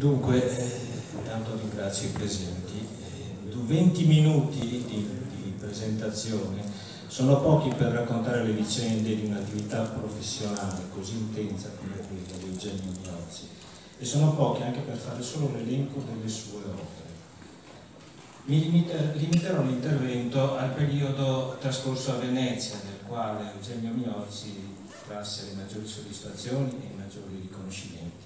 Dunque, tanto ringrazio i presenti. 20 minuti di presentazione sono pochi per raccontare le vicende di un'attività professionale così intensa come quella di Eugenio Miozzi, e sono pochi anche per fare solo l'elenco delle sue opere. Mi limiterò l'intervento al periodo trascorso a Venezia, nel quale Eugenio Miozzi trasse le maggiori soddisfazioni e i maggiori riconoscimenti.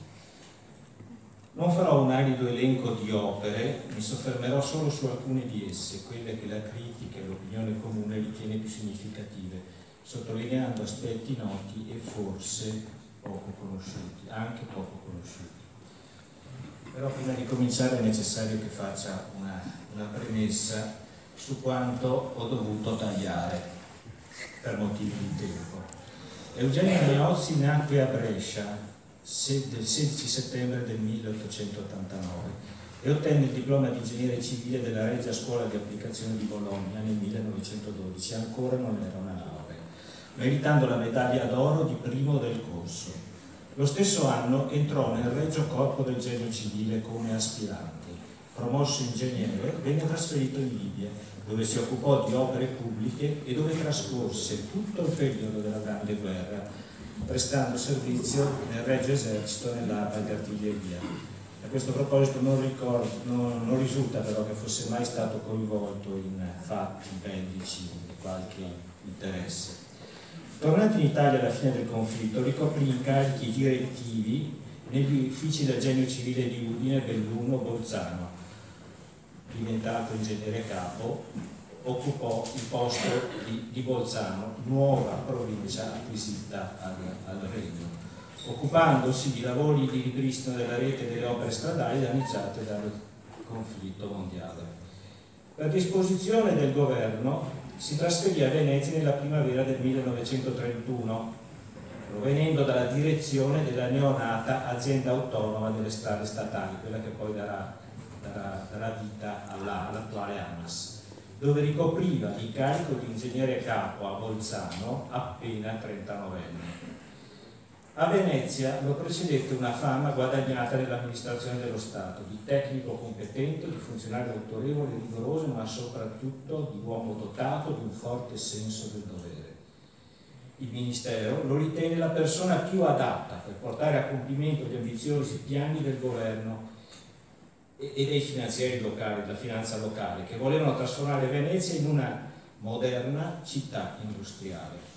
Non farò un arido elenco di opere, mi soffermerò solo su alcune di esse, quelle che la critica e l'opinione comune ritiene più significative, sottolineando aspetti noti e forse poco conosciuti, anche poco conosciuti. Però prima di cominciare è necessario che faccia una premessa su quanto ho dovuto tagliare per motivi di tempo. Eugenio Miozzi nacque a Brescia del 16 settembre del 1889 e ottenne il diploma di ingegnere civile della Regia Scuola di Applicazione di Bologna nel 1912, ancora non era una laurea, meritando la medaglia d'oro di primo del corso. Lo stesso anno entrò nel Regio Corpo del Genio Civile come aspirante. Promosso ingegnere, venne trasferito in Libia, dove si occupò di opere pubbliche e dove trascorse tutto il periodo della Grande Guerra, prestando servizio nel Regio Esercito nell'Arma di Artiglieria. A questo proposito non risulta però che fosse mai stato coinvolto in fatti bellici di qualche interesse. Tornato in Italia alla fine del conflitto, ricoprì incarichi direttivi negli uffici del Genio Civile di Udine, Belluno, Bolzano. Diventato ingegnere capo, occupò il posto di Bolzano, nuova provincia acquisita al Regno, occupandosi di lavori di ripristino della rete delle opere stradali danneggiate dal conflitto mondiale. Per disposizione del governo si trasferì a Venezia nella primavera del 1931, provenendo dalla direzione della neonata azienda autonoma delle strade statali, quella che poi darà vita all'attuale ANAS, dove ricopriva l'incarico di ingegnere capo a Bolzano appena 39enne. A Venezia lo precedette una fama guadagnata nell'amministrazione dello Stato, di tecnico competente, di funzionario autorevole e rigoroso, ma soprattutto di uomo dotato di un forte senso del dovere. Il Ministero lo ritenne la persona più adatta per portare a compimento gli ambiziosi piani del governo e dei finanzieri locali, della finanza locale, che volevano trasformare Venezia in una moderna città industriale.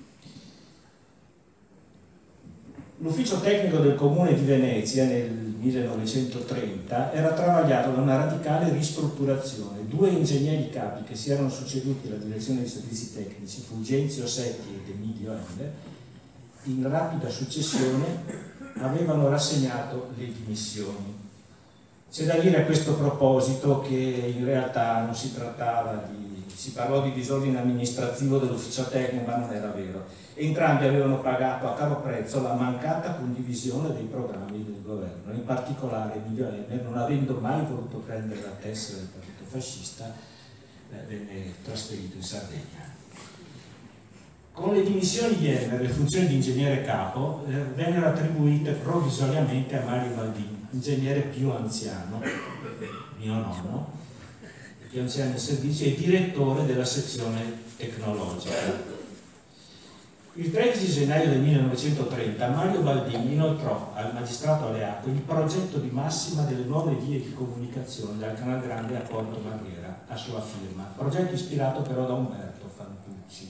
L'ufficio tecnico del Comune di Venezia nel 1930 era travagliato da una radicale ristrutturazione. Due ingegneri capi che si erano succeduti alla direzione dei servizi tecnici, Fulgenzio Setti ed Emilio L., in rapida successione avevano rassegnato le dimissioni. C'è da dire a questo proposito che in realtà non si trattava si parlò di disordine amministrativo dell'ufficio tecnico, ma non era vero. Entrambi avevano pagato a caro prezzo la mancata condivisione dei programmi del governo, in particolare Emilio Emmer, non avendo mai voluto prendere la tessera del partito fascista, venne trasferito in Sardegna. Con le dimissioni di Emmer, le funzioni di ingegnere capo vennero attribuite provvisoriamente a Mario Baldini, ingegnere più anziano, mio nonno, più anziano in servizio e direttore della sezione tecnologica. Il 13 gennaio del 1930 Mario Baldini inoltrò al magistrato Aleato il progetto di massima delle nuove vie di comunicazione dal Canal Grande a Porto Marghera, a sua firma, progetto ispirato però da Umberto Fantucci.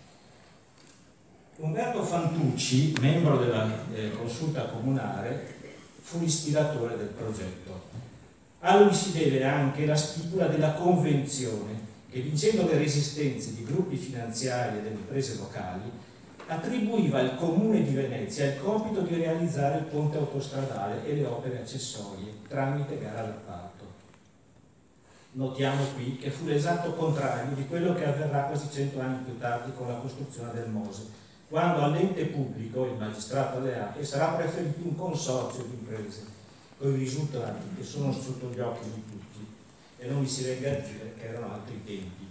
Umberto Fantucci, membro della consulta comunale, fu l'ispiratore del progetto. A lui si deve anche la stipula della convenzione che, vincendo le resistenze di gruppi finanziari e delle imprese locali, attribuiva al Comune di Venezia il compito di realizzare il ponte autostradale e le opere accessorie tramite gara d'appalto. Notiamo qui che fu l'esatto contrario di quello che avverrà quasi 100 anni più tardi con la costruzione del Mose, quando all'ente pubblico, il magistrato Aleato, sarà preferito un consorzio di imprese, con i risultati che sono sotto gli occhi di tutti, e non mi si venga a dire che erano altri tempi.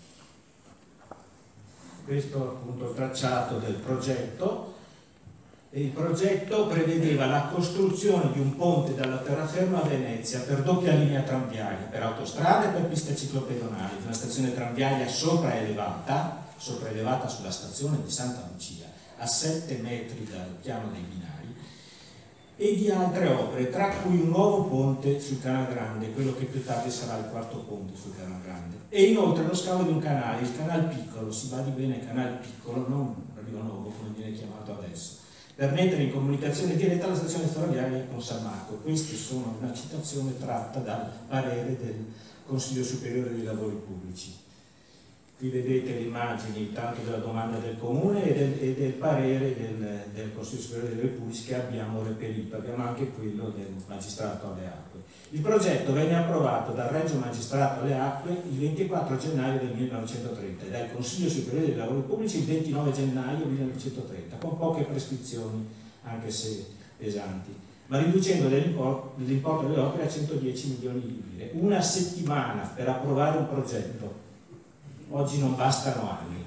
Questo appunto il tracciato del progetto, Il progetto prevedeva la costruzione di un ponte dalla terraferma a Venezia per doppia linea tranviaria, per autostrade e per piste ciclopedonali, una stazione tranviaria sopraelevata sulla stazione di Santa Lucia, a 7 metri dal piano dei binari, e di altre opere, tra cui un nuovo ponte sul Canal Grande, quello che più tardi sarà il quarto ponte sul Canal Grande, e inoltre lo scavo di un canale, il Canal Piccolo, si badi bene Canal Piccolo, non Rio Novo come viene chiamato adesso, per mettere in comunicazione diretta la stazione ferroviaria con San Marco. Queste sono una citazione tratta dal parere del Consiglio Superiore dei Lavori Pubblici. Qui vedete le immagini tanto della domanda del Comune e del parere del Consiglio Superiore dei Lavori Pubblici che abbiamo reperito. Abbiamo anche quello del Magistrato alle Acque. Il progetto venne approvato dal Regio Magistrato alle Acque il 24 gennaio del 1930 e dal Consiglio Superiore dei Lavori Pubblici il 29 gennaio 1930, con poche prescrizioni, anche se pesanti, ma riducendo l'importo delle opere a 110 milioni di lire. Una settimana per approvare un progetto. Oggi non bastano anni,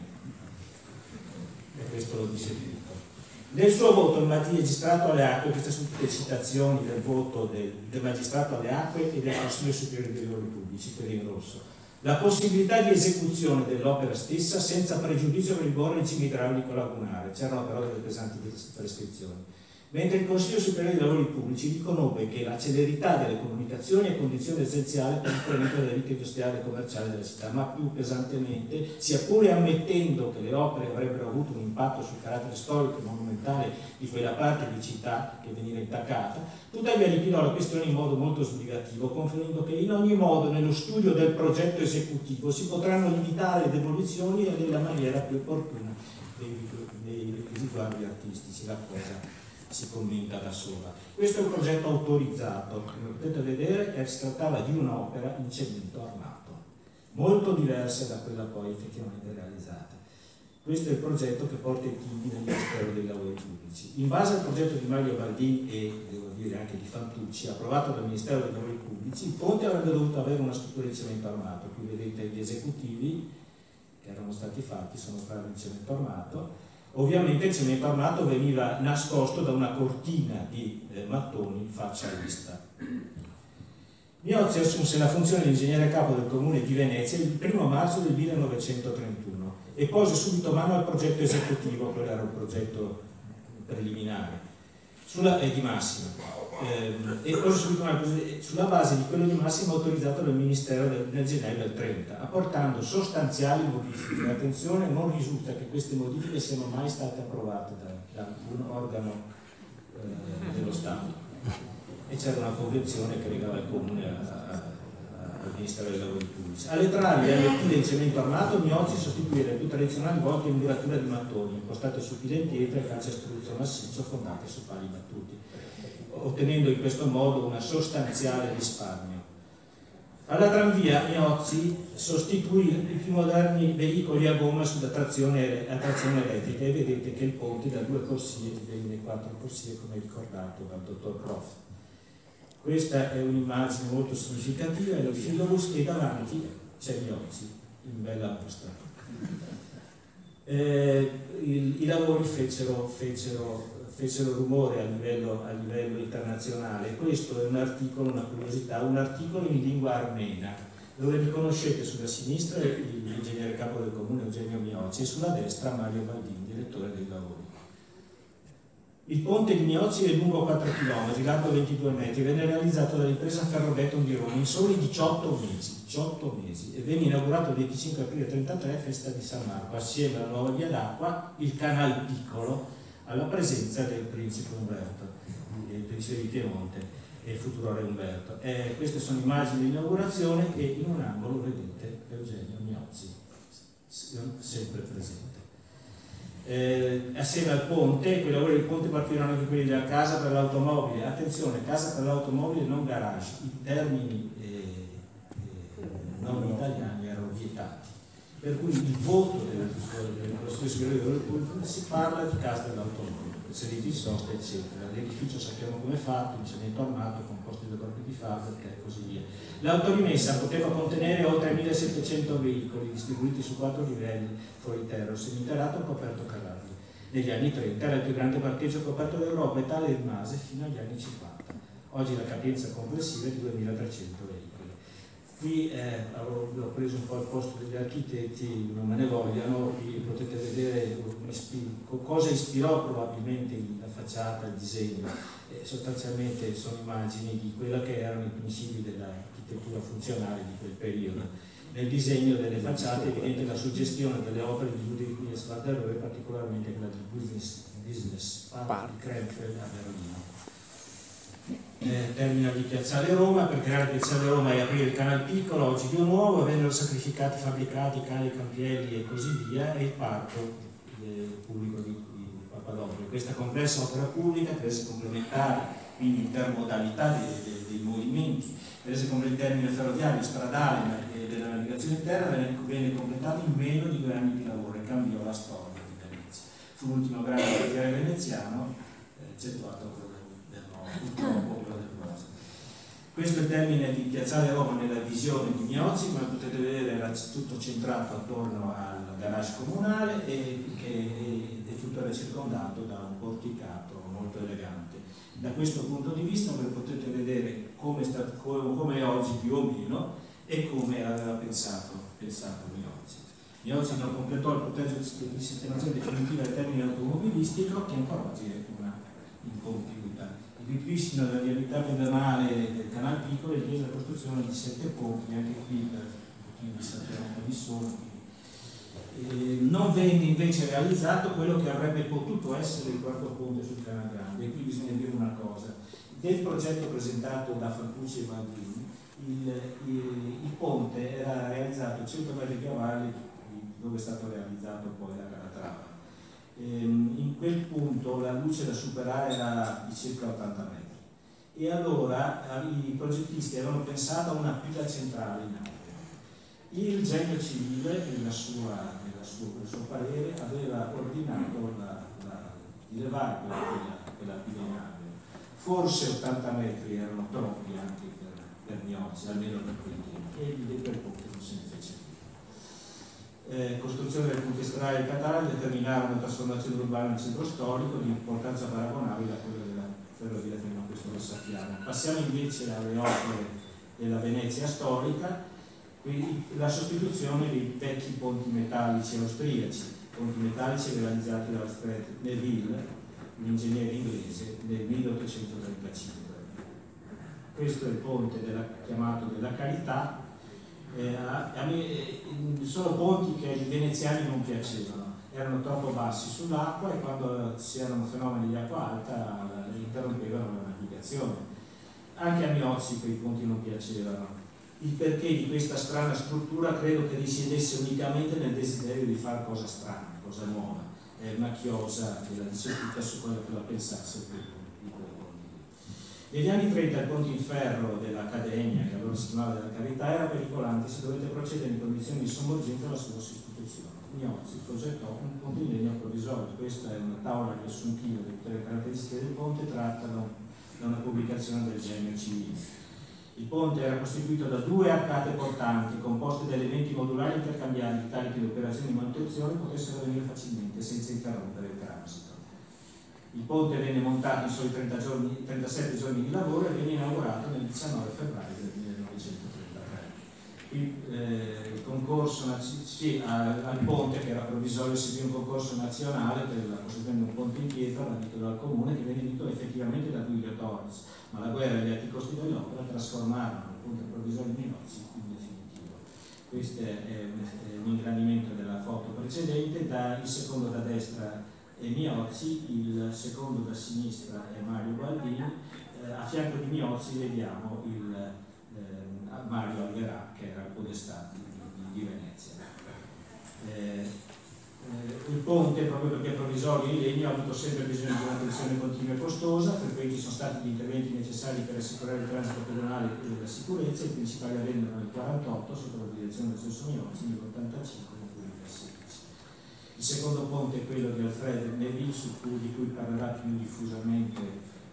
e questo lo dice tutto. Nel suo voto il Magistrato alle Acque, queste sono tutte citazioni del voto del Magistrato alle Acque e del Consiglio Superiore dei Lavori Pubblici, quelli in rosso, la possibilità di esecuzione dell'opera stessa senza pregiudizio per il buon regime idraulico lagunare, c'erano però delle pesanti prescrizioni. Mentre il Consiglio Superiore dei Lavori Pubblici riconobbe che la celerità delle comunicazioni è condizione essenziale per l'incremento della vita industriale e commerciale della città, ma più pesantemente, sia pure ammettendo che le opere avrebbero avuto un impatto sul carattere storico e monumentale di quella parte di città che veniva intaccata, tuttavia liquidò la questione in modo molto sbrigativo, conferendo che in ogni modo nello studio del progetto esecutivo si potranno limitare le demolizioni nella maniera più opportuna dei riguardi artistici. La cosa si commenta da sola. Questo è un progetto autorizzato, come potete vedere si trattava di un'opera in cemento armato, molto diversa da quella poi effettivamente realizzata. Questo è il progetto che porta i timbri del Ministero dei Lavori Pubblici. In base al progetto di Mario Baldin e, devo dire, anche di Fantucci, approvato dal Ministero dei Lavori Pubblici, il ponte avrebbe dovuto avere una struttura di cemento armato. Qui vedete gli esecutivi che erano stati fatti, sono stati in cemento armato. Ovviamente il cemento armato veniva nascosto da una cortina di mattoni faccia a vista. Miozzi assunse la funzione di ingegnere capo del Comune di Venezia il 1 marzo del 1931 e pose subito mano al progetto esecutivo, quello era un progetto preliminare, di massima, e pose subito mano sulla base di quello di massima autorizzato dal Ministero nel gennaio del 30, apportando sostanziali modifiche. Attenzione, non risulta che queste modifiche siano mai state approvate da un organo dello Stato, e c'era una convenzione che legava il Comune al Ministero dei Lavori Pubblici. Alle travi e alle pile in cemento armato Miozzi sostituì le più tradizionali volte in muratura di mattoni, impostate su pile in pietra e calce a struzzo massiccio fondate su pali battuti, ottenendo in questo modo una sostanziale risparmio. Alla tranvia Miozzi sostituì i più moderni veicoli a gomma a trazione elettrica e vedete che il ponte da 2 corsie divenne 4 corsie, come ricordato dal dottor Prof. Questa è un'immagine molto significativa, è il filobus e davanti c'è Miozzi in bella mostra. I lavori fecero rumore a livello internazionale. Questo è un articolo, una curiosità, un articolo in lingua armena, dove riconoscete sulla sinistra l'ingegnere capo del Comune Eugenio Miozzi e sulla destra Mario Baldin, direttore dei lavori. Il ponte di Miozzi è lungo 4 km, largo 22 metri, venne realizzato dall'impresa Ferrobeton di Roma in soli 18 mesi, e venne inaugurato il 25 aprile 1933, festa di San Marco, assieme alla nuova via d'acqua, il Canal Piccolo, alla presenza del principe Umberto, il principe di Piemonte e il futuro re Umberto. Queste sono immagini di inaugurazione e in un angolo vedete Eugenio Miozzi, sempre presente. Assieme al ponte, quei lavori del ponte partiranno anche quelli della casa per l'automobile. Attenzione, casa per l'automobile, non garage, i termini non italiani erano vietati, per cui il voto del Consiglio Superiore dei Lavori Pubblici si parla di casa dell'automobile, servizi di sosta eccetera. L'edificio sappiamo come è fatto, in cemento armato, composto da corpi di fabbrica e così via. L'autorimessa poteva contenere oltre 1700 veicoli distribuiti su 4 livelli fuori terra, seminterrato o coperto cavalli. negli anni 30 era il più grande parcheggio coperto d'Europa e tale rimase fino agli anni 50. Oggi la capienza complessiva è di 2300 veicoli. Qui ho preso un po' il posto degli architetti, non me ne vogliano, qui potete vedere cosa ispirò probabilmente la facciata, il disegno. Sostanzialmente sono immagini di quella che erano i principi dell'architettura funzionale di quel periodo. Nel disegno delle facciate è evidente la suggestione delle opere di Ludwig Mies van der Rohe, particolarmente quella del Business Park di Krefeld a Berlino. Termina di Piazzale Roma. Per creare Piazzale Roma e aprire il Canal Piccolo, oggi più nuovo, vennero sacrificati fabbricati, cali, campielli e così via, e il parco pubblico di Papadopoli. Questa complessa opera pubblica, prese complementari, quindi intermodalità dei movimenti, prese come il termine ferroviario, stradale e della navigazione interna, venne completata in meno di 2 anni di lavoro e cambiò la storia di Venezia. Fu l'ultimo grande quartiere veneziano, eccettuato quello del nord, purtroppo quello del Rosa. Questo è il termine di Piazzale Roma nella visione di Miozzi. Come potete vedere era tutto centrato attorno al garage comunale e tutto era circondato da un porticato molto elegante. Da questo punto di vista voi potete vedere come è oggi più o meno e come aveva pensato Miozzi. Miozzi non completò il progetto di sistemazione definitiva del termine automobilistico, che ancora oggi è una incompiuta. Il ripristino della viabilità pedonale del Canal Piccolo e la costruzione di 7 ponti, anche qui per motivi sappiamo quali sono. Non venne invece realizzato quello che avrebbe potuto essere il quarto ponte sul Canal Grande, e qui bisogna dire una cosa: del progetto presentato da Falcucci e Baldini, il ponte era realizzato 100 metri cavalli dove è stato realizzato poi la Calatrava. In quel punto la luce da superare era di circa 80 metri e allora i progettisti avevano pensato a una pila centrale in alto. Il genio civile, nel suo parere, aveva ordinato di levare quella pila in alto. Forse 80 metri erano troppi anche per Miozzi, almeno per quel tempo, e per poco non se ne fece più. Costruzione del punto strade del Catania determinarono una trasformazione urbana nel centro storico di importanza paragonabile a quella della ferrovia, fino a questo lo sappiamo. Passiamo invece alle opere della Venezia storica, quindi la sostituzione dei vecchi ponti metallici austriaci, ponti metallici realizzati da Alfred Neville, un ingegnere inglese, nel 1835. Questo è il ponte chiamato della Carità. A me sono ponti che ai veneziani non piacevano, erano troppo bassi sull'acqua e quando c'erano fenomeni di acqua alta interrompevano la navigazione. Anche a Miozzi quei ponti non piacevano. Il perché di questa strana struttura credo che risiedesse unicamente nel desiderio di fare cosa strana, cosa nuova, macchiosa, che la dice tutta su quello che la pensasse di quel ponte. Negli anni 30 il ponte in ferro dell'Accademia, che allora si chiamava della Carità, era pericolante e si dovette procedere in condizioni di sommergenza alla sua sostituzione. Miozzi progettò un ponte in legno provvisorio. Questa è una tavola riassuntiva di tutte le caratteristiche del ponte tratta da una pubblicazione del genio civile. Il ponte era costituito da 2 arcate portanti composte da elementi modulari intercambiabili, tali che le operazioni di manutenzione potessero avvenire facilmente senza interrompere il transito. Il ponte venne montato in soli 37 giorni di lavoro e venne inaugurato nel 19 febbraio del 1933. Il concorso al ponte, che era provvisorio, seguì un concorso nazionale per la costruzione di un ponte in pietra bandito dal comune, che venne vinto effettivamente da Guido Torres, ma la guerra e gli alti costi dell'opera trasformarono il ponte provvisorio di Miozzi in definitivo. Questo è un ingrandimento della foto precedente. Il secondo da destra è Miozzi, il secondo da sinistra è Mario Baldini. A fianco di Miozzi vediamo Mario Algherà, che era il podestà di Venezia. Il ponte, proprio perché è provvisorio in legno, ha avuto sempre bisogno di un'attenzione continua e costosa. Frequenti sono stati gli interventi necessari per assicurare il transito pedonale e la sicurezza. I principali avvennero nel 1948 sotto la direzione del stesso Miozzi, nel 1985 e nel 2016. Il secondo ponte è quello di Alfred Neville, di cui parlerà più diffusamente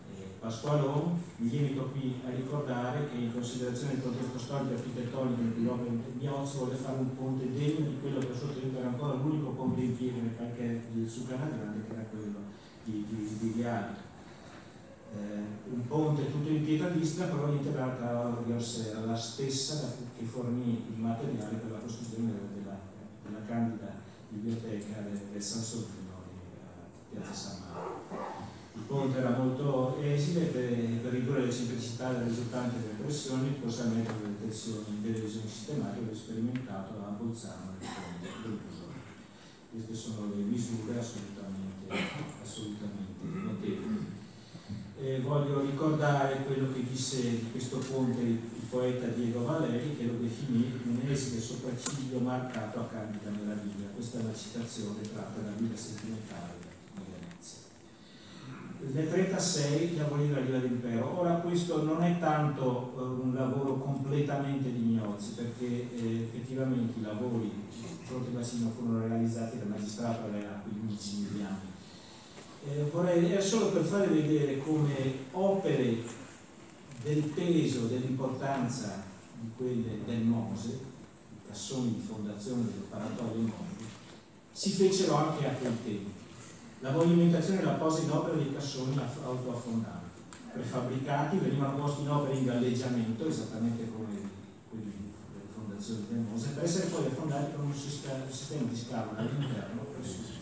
Pasqualone. Mi limito qui a ricordare che, in considerazione del contesto storico e architettonico di opera Miozzi, volle fare un ponte degno di quello che a suo tempo era ancora l'unico ponte in piedi nel parquet sul Canale Grande, che era quello di Viale. Un ponte tutto in pietra vista, però integrata alla stessa che fornì il materiale per la costruzione della candida biblioteca del San Sordino a Piazza San Marco. Il ponte era molto esile per ridurre le semplicità delle risultanti delle pressioni, il posamento delle tensioni delle lesioni sistematiche che ho sperimentato a Bolzano nel ponte del Busone. Queste sono le misure assolutamente notevoli. Voglio ricordare quello che disse di questo ponte il poeta Diego Valeri, che lo definì un esile sopracciglio marcato a Candida meraviglia. Questa è una citazione tratta dalla vita sentimentale di Venezia. Nel 1936 gli lavori della Riva d'Impero. Ora, questo non è tanto un lavoro completamente di Miozzi, perché effettivamente i lavori di Fronte Bacino furono realizzati dal magistrato all'era 15 anni. È solo per farvi vedere come opere del peso, dell'importanza di quelle del Mose, i cassoni di fondazione del Paratoio Mose, si fecero anche a quel tempo. La movimentazione e la posa in opera dei cassoni autoaffondanti, prefabbricati, venivano posti in opera in galleggiamento, esattamente come quelli delle fondazioni del Mose, per essere poi affondati con un sistema di scalo all'interno per suscitare.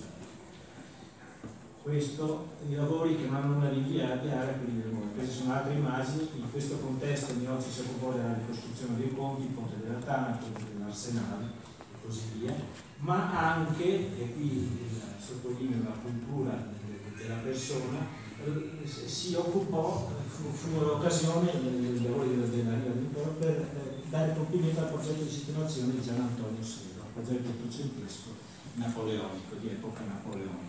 Questo, i lavori che vanno una rinviare a quelli del Mose. Queste sono altre immagini. In questo contesto Miozzi si occupò della ricostruzione dei ponti, il ponte della Tana, il ponte dell'Arsenale e così via, ma anche, e qui sottolineo la cultura della persona, si occupò, fu l'occasione dei lavori della Riva d'Impero per dare compimento al progetto di sistemazione di Gian Antonio Sero, un progetto ottocentesco napoleonico, di epoca napoleonica.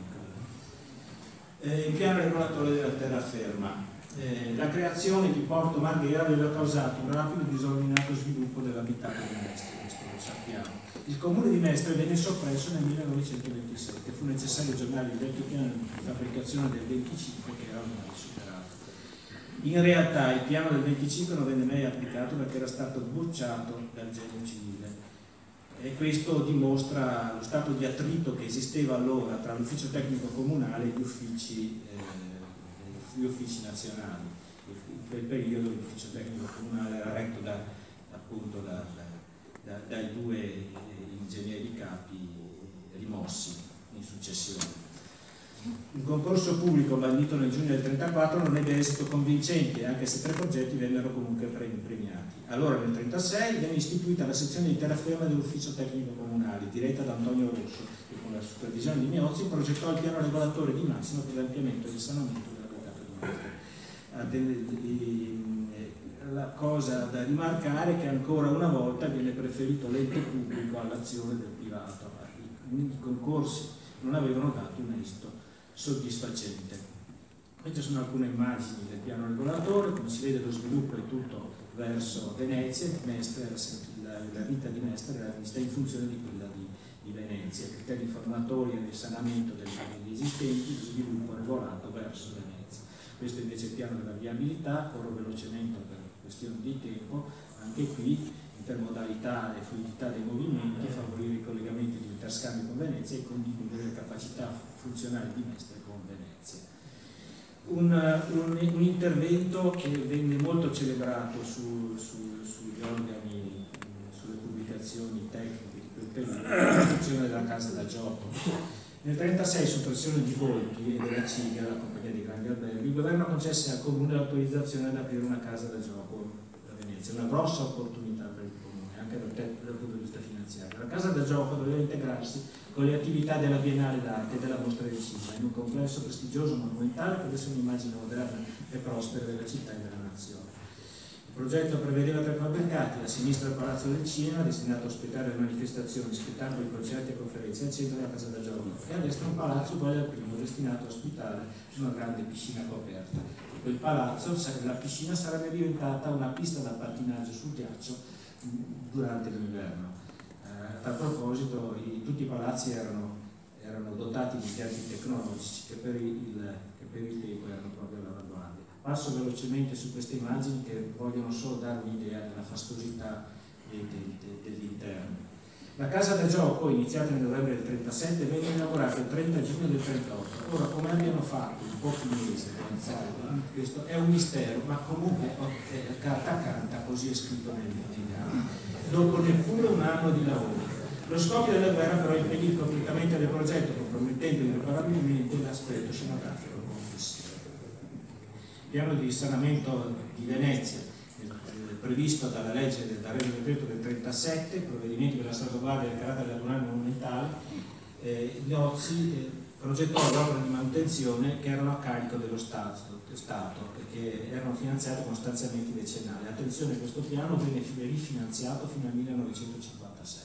Il piano regolatore della terraferma. La creazione di Porto Marghera aveva causato un rapido e disordinato sviluppo dell'abitato di Mestre, questo lo sappiamo. Il comune di Mestre venne soppresso nel 1927, fu necessario aggiornare il vecchio piano di fabbricazione del 25 che era ormai superato. In realtà il piano del 25 non venne mai applicato perché era stato bocciato dal genio civile. E questo dimostra lo stato di attrito che esisteva allora tra l'ufficio tecnico comunale e gli uffici nazionali. In quel periodo l'ufficio tecnico comunale era retto appunto dai due ingegneri capi rimossi in successione. Un concorso pubblico bandito nel giugno del 1934 non ebbe esito convincente, anche se 3 progetti vennero comunque premiati. Allora nel 1936 venne istituita la sezione di terraferma dell'ufficio tecnico comunale, diretta da Antonio Rosso, che con la supervisione di Miozzi progettò il piano regolatore di massimo per l'ampliamento e il risanamento dell'abitato di Mestre. La cosa da rimarcare è che ancora una volta viene preferito l'ente pubblico all'azione del privato. I concorsi non avevano dato un esito soddisfacente. Queste sono alcune immagini del piano regolatore. Come si vede, lo sviluppo è tutto verso Venezia. Mestre, la vita di Mestre era vista in funzione di quella di Venezia, criteri formatori e risanamento delle famiglie esistenti, lo sviluppo regolato verso Venezia. Questo invece è il piano della viabilità. Corro velocemente per questione di tempo. Anche qui intermodalità e fluidità dei movimenti, favorire i collegamenti di interscambio con Venezia e condividere le capacità funzionali di Mestre con Venezia. Un intervento che venne molto celebrato sugli organi, sulle pubblicazioni tecniche di quel periodo, la costruzione della casa da gioco. Nel 1936, su pressione di Volpi e della CIGA, la compagnia dei grandi alberghi, il governo concesse al comune l'autorizzazione ad aprire una casa da gioco a Venezia, una grossa opportunità per il comune, anche dal punto di vista finanziario. La casa da gioco doveva integrarsi con le attività della Biennale d'Arte e della Mostra del Cinema, in un complesso prestigioso monumentale che desse un'immagine moderna e prospera della città e della nazione. Il progetto prevedeva 3 fabbricati: a sinistra il Palazzo del Cinema, destinato a ospitare manifestazioni, spettacoli, concerti e conferenze, al centro la casa da gioco, e a destra un palazzo uguale al primo, destinato a ospitare una grande piscina coperta. In quel palazzo la piscina sarebbe diventata una pista da pattinaggio sul ghiaccio durante l'inverno. A tal proposito, tutti i palazzi erano dotati di impianti tecnologici che per il tempo erano proprio all'avanguardia. Passo velocemente su queste immagini che vogliono solo dare un'idea della fastosità dell'interno. La casa da gioco, iniziata nel novembre del 37, venne inaugurata il 30 giugno del 38. Ora, come abbiano fatto in pochi mesi a realizzarla, questo è un mistero, ma comunque carta canta, così è scritto nel piano. Dopo neppure un anno di lavoro. Lo scoppio della guerra però impedì completamente del progetto, compromettendo irreparabilmente l'aspetto scenografico complessivo. Il piano di risanamento di Venezia, previsto dalla legge dal Regio Decreto del 37, provvedimenti per la salvaguardia del carattere lagunare monumentale, Gnozzi progettò l'opera di manutenzione che erano a carico dello Stato e che erano finanziate con stanziamenti decennali. Attenzione, questo piano venne rifinanziato fino al 1956.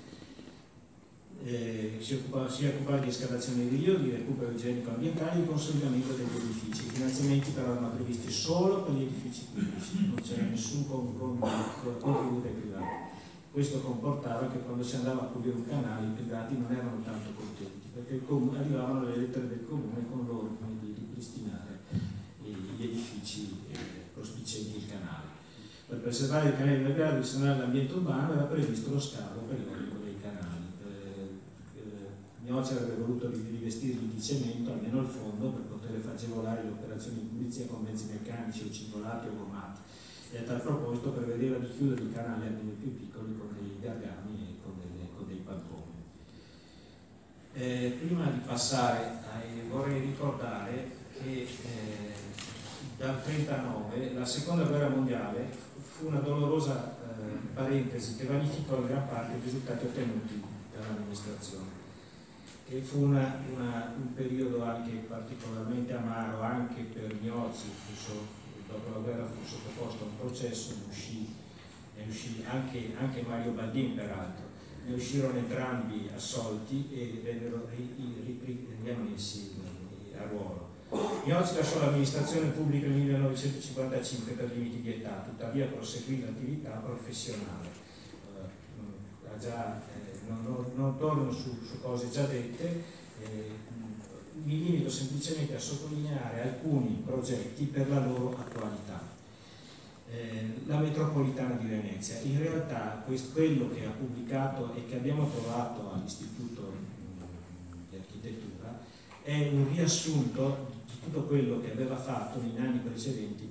Si occupava di escavazione di rio, di recupero igienico ambientale e di consolidamento degli edifici. I finanziamenti però erano previsti solo per gli edifici pubblici, non c'era nessun contributo ai privati. Questo comportava che quando si andava a pulire un canale i privati non erano tanto contenti, perché arrivavano le lettere del comune con l'ordine di ripristinare gli edifici prospicienti il canale. Per preservare il canale di Belgrado e risanare l'ambiente urbano era previsto lo scavo periodico dei canali. Gnozzi avrebbe voluto rivestirli di cemento, almeno il fondo, per poter agevolare le operazioni di pulizia con mezzi meccanici o cingolati o gommati. E a tal proposito prevedeva di chiudere il canale a quelli più piccoli con dei gargami e con dei pamponi. Prima di passare, vorrei ricordare che dal 1939 la seconda guerra mondiale fu una dolorosa parentesi che vanificò in gran parte i risultati ottenuti dall'amministrazione. E fu un periodo anche particolarmente amaro anche per Gnozzi. Dopo la guerra fu sottoposto a un processo, ne uscì anche Mario Baldin peraltro, ne uscirono entrambi assolti e vennero riammessi a ruolo. Gnozzi lasciò l'amministrazione pubblica nel 1955 per limiti di età, tuttavia proseguì l'attività professionale. Non torno su cose già dette, mi limito semplicemente a sottolineare alcuni progetti per la loro attualità. La metropolitana di Venezia, in realtà quello che ha pubblicato e che abbiamo trovato all'Istituto di Architettura è un riassunto di tutto quello che aveva fatto negli anni precedenti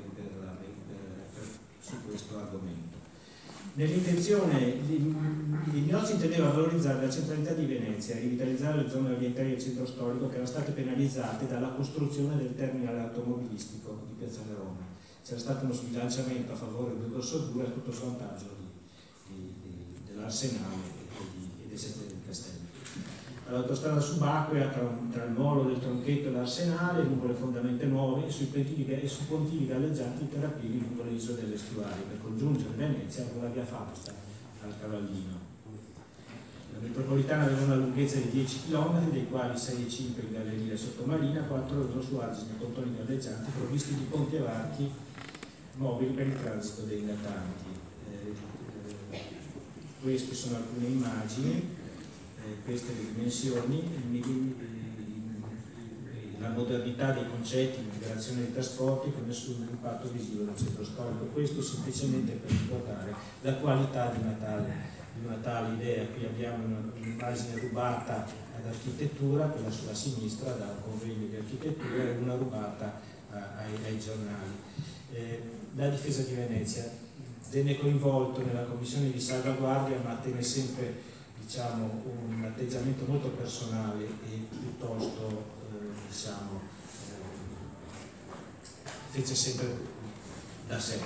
su questo argomento. Nell'intenzione, Gnozzi intendeva valorizzare la centralità di Venezia e rivitalizzare le zone orientali del centro storico che erano state penalizzate dalla costruzione del terminale automobilistico di Piazzale Roma. C'era stato uno sbilanciamento a favore del Dossodura a tutto svantaggio dell'Arsenale e dei Sette del Castello. L'autostrada subacquea tra il molo del Tronchetto e l'Arsenale, lungo le fondamenta nuove e su pontivi galleggianti per aprirli lungo le isole dell'estuario per congiungere Venezia con la via Fausta al Cavallino. La metropolitana aveva una lunghezza di 10 km, dei quali 6,5 in galleria sottomarina, 4 su argini e pontoni galleggianti provvisti di ponti e varchi mobili per il transito dei natanti. Queste sono alcune immagini. Queste le dimensioni, la modernità dei concetti, l'integrazione dei trasporti con nessun impatto visivo del centro storico. Questo semplicemente per ricordare la qualità di una tale idea. Qui abbiamo un'immagine rubata ad architettura, quella sulla sinistra da un convegno di architettura, e una rubata ai giornali. La difesa di Venezia venne coinvolto nella commissione di salvaguardia, ma tenne sempre un atteggiamento molto personale e piuttosto fece sempre da sé.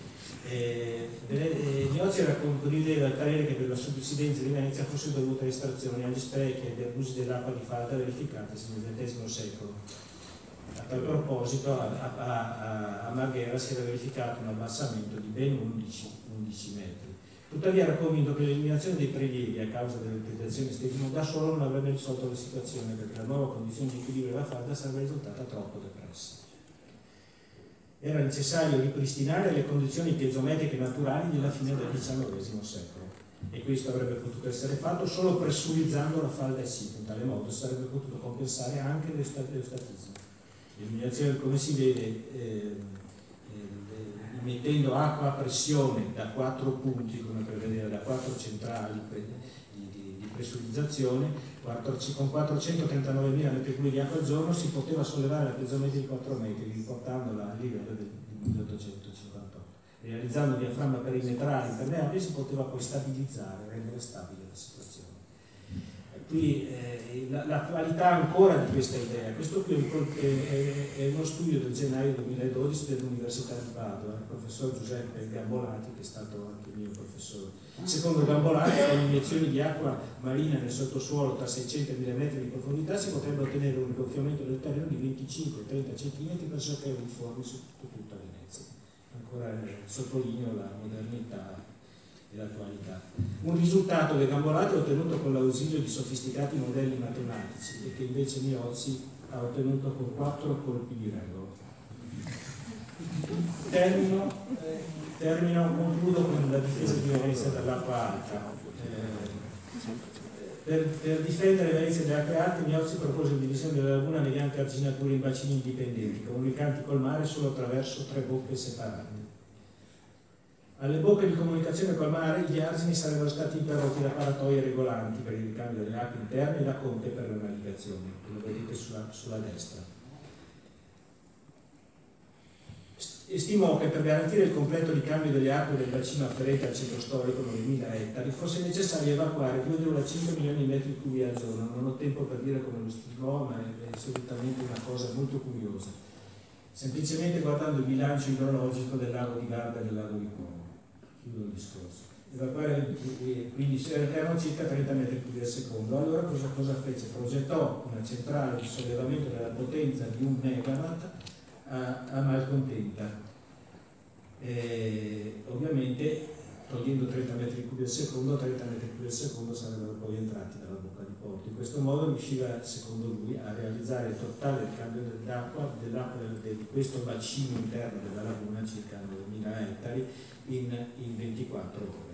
Gnozzi condivideva il parere che per la subsidenza di Venezia fosse dovuta a estrazioni, agli sprechi e agli abusi dell'acqua di falda verificatisi nel XX secolo. A tal proposito a Marghera si era verificato un abbassamento di ben 11 metri. Tuttavia era convinto che l'eliminazione dei prelievi a causa delle utilizzazioni estetiche da solo non avrebbe risolto la situazione, perché la nuova condizione di equilibrio della falda sarebbe risultata troppo depressa. Era necessario ripristinare le condizioni piezometriche naturali della fine del XIX secolo, e questo avrebbe potuto essere fatto solo pressurizzando la falda e sito. In tale modo sarebbe potuto compensare anche l'eustatismo. L'eliminazione, come si vede, mettendo acqua a pressione da 4 punti, come prevedeva, da 4 centrali di pressurizzazione, con 439.000 m3 di acqua al giorno si poteva sollevare la pezzamento di 4 metri, riportandola al livello del 1858. Realizzando diaframma perimetrale impermeabile si poteva poi stabilizzare, rendere stabile la situazione. Qui la qualità ancora di questa idea, questo qui è uno studio del gennaio 2012 dell'Università di Padova, il professor Giuseppe Gambolati, che è stato anche mio professore. Secondo Gambolati, con iniezioni di acqua marina nel sottosuolo tra 600 e 1000 metri di profondità si potrebbe ottenere un rigonfiamento del terreno di 25-30 cm pressoché uniformi su tutta Venezia. Ancora sottolineo la modernità e l'attualità. Un risultato che Gambolati ha ottenuto con l'ausilio di sofisticati modelli matematici e che invece Miozzi ha ottenuto con 4 colpi di regola. Concludo con la difesa di Venezia dall'acqua alta. Per difendere Venezia dalle acque alte, Miozzi propose la divisione della laguna mediante arginature in bacini indipendenti, comunicanti col mare solo attraverso 3 bocche separate. Alle bocche di comunicazione col mare gli argini sarebbero stati interrotti da paratoie regolanti per il ricambio delle acque interne e da conte per la navigazione, lo vedete sulla destra. Stimò che per garantire il completo ricambio delle acque del bacino afferente al centro storico, 9.000 ettari, fosse necessario evacuare 2,5 milioni di metri cubi al giorno. Non ho tempo per dire come lo stimò, ma è solitamente una cosa molto curiosa. Semplicemente guardando il bilancio idrologico del lago di Garda e del lago di Como. Chiudo il discorso. Quindi erano circa 30 metri cubi al secondo. Allora cosa fece? Progettò una centrale di sollevamento della potenza di 1 megawatt a Malcontenta. Ovviamente togliendo 30 metri cubi al secondo, 30 metri cubi al secondo sarebbero poi entrati dalla bocca di porto. In questo modo riusciva, secondo lui, a realizzare il totale cambio dell'acqua di questo bacino interno della laguna, circa 9.000 ettari, in 24 ore.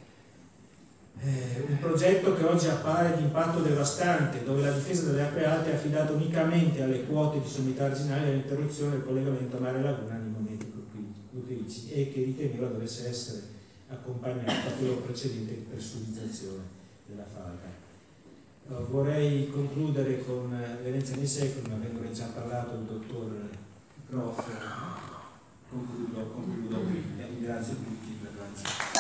Un progetto che oggi appare di impatto devastante, dove la difesa delle acque alte è affidata unicamente alle quote di sommità arginale e all'interruzione del collegamento mare-laguna nei momenti più critici e che riteneva dovesse essere accompagnato da quello precedente di pressurizzazione della falda. Vorrei concludere con Venezia nei secoli, ma avendone già parlato il dottor Groff, concludo qui. Grazie a tutti per l'attenzione.